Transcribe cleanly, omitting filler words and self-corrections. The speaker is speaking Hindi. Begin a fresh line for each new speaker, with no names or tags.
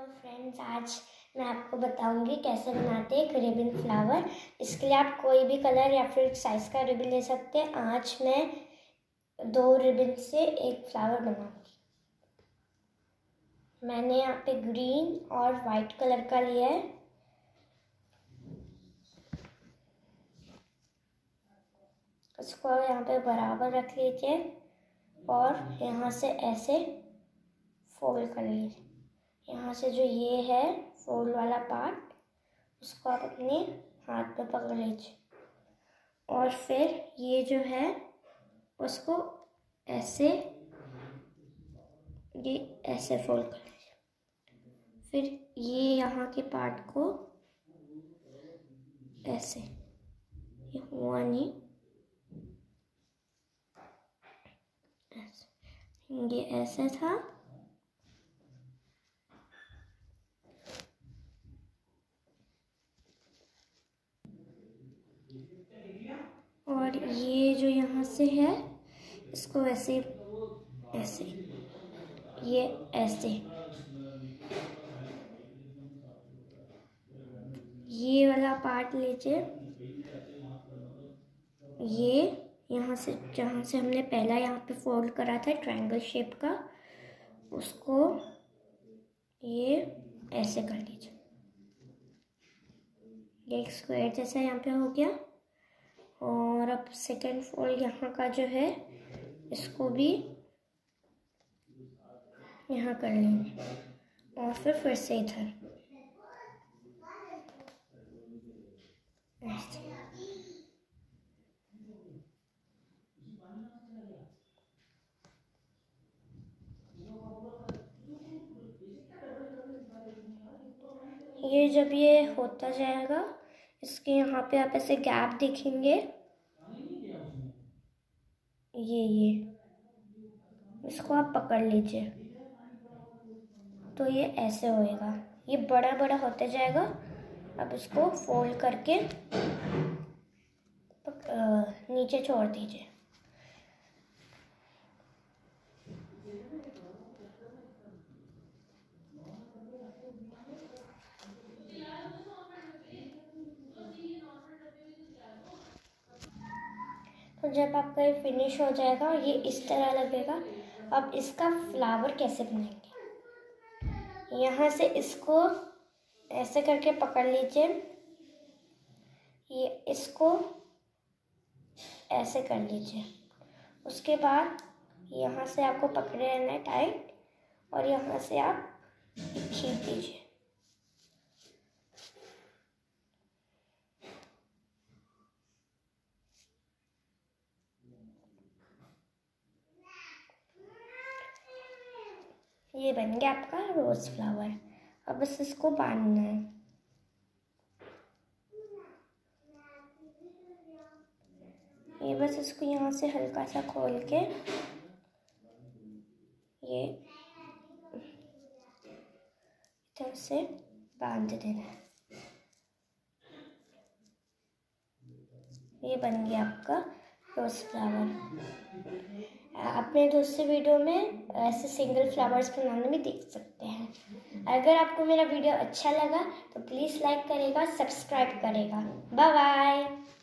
फ्रेंड्स, आज मैं आपको बताऊंगी कैसे बनाते हैं एक रिबन फ्लावर। इसके लिए आप कोई भी कलर या फिर साइज़ का रिबन ले सकते हैं। आज मैं 2 रिबन से एक फ्लावर बनाऊंगी। मैंने यहाँ पे ग्रीन और वाइट कलर का लिया है। इसको यहाँ पे बराबर रख लीजिए और यहाँ से ऐसे फोल्ड कर लीजिए। यहाँ से जो ये है फोल्ड वाला पार्ट, उसको आप अपने हाथ में पकड़ लीजिए और फिर ये जो है उसको ऐसे फोल्ड कर लीजिए। फिर ये यहाँ के पार्ट को ऐसे, ये हुआ नहीं, ऐसे, ये ऐसे था और ये जो यहाँ से है इसको ऐसे ऐसे, ये ऐसे, ये वाला पार्ट लीजिए। ये यहाँ से जहाँ से हमने पहला यहाँ पे फोल्ड करा था ट्रायंगल शेप का, उसको ये ऐसे कर लीजिए। ये एक स्क्वायर जैसा यहाँ पे हो गया। और अब सेकेंड फोल्ड यहाँ का जो है इसको भी यहाँ कर लेंगे और फिर से इधर ऐसे। ये जब ये होता जाएगा, इसके यहाँ पे आप ऐसे गैप देखेंगे, ये इसको आप पकड़ लीजिए तो ये ऐसे होएगा। ये बड़ा बड़ा होते जाएगा। अब इसको फोल्ड करके नीचे छोड़ दीजिए। तो जब आपका ये फिनिश हो जाएगा, ये इस तरह लगेगा। अब इसका फ्लावर कैसे बनाएंगे, यहाँ से इसको ऐसे करके पकड़ लीजिए, ये इसको ऐसे कर लीजिए। उसके बाद यहाँ से आपको पकड़े रहना है टाइट और यहाँ से आप खींच दीजिए। ये बन गया आपका रोज फ्लावर। अब बस इसको बांधना है। ये बस इसको यहाँ से हल्का सा खोल के ये इधर से बांध देना है। ये बन गया आपका रोज फ्लावर। आप मेरे दूसरे वीडियो में ऐसे सिंगल फ्लावर्स बनाने में देख सकते हैं। अगर आपको मेरा वीडियो अच्छा लगा तो प्लीज़ लाइक करेगा, सब्सक्राइब करेगा। Bye bye.